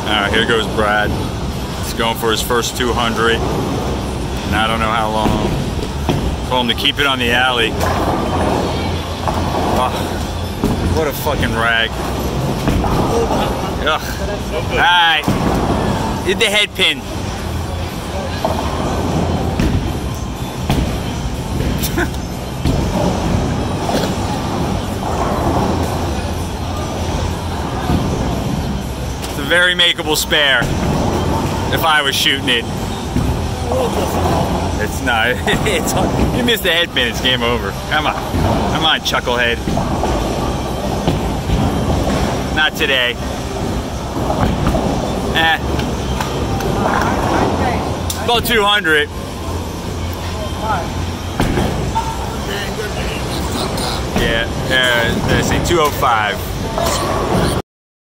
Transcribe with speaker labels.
Speaker 1: Alright, here goes Brad. He's going for his first 200. And I don't know how long. Told him to keep it on the alley. Oh, what a fucking rag. Alright. Hit the head pin. It's a very makeable spare if I was shooting it. It's not. It's you missed the head pin, it's game over. Come on. Come on, chucklehead. Not today. About 200. Yeah, I say 205.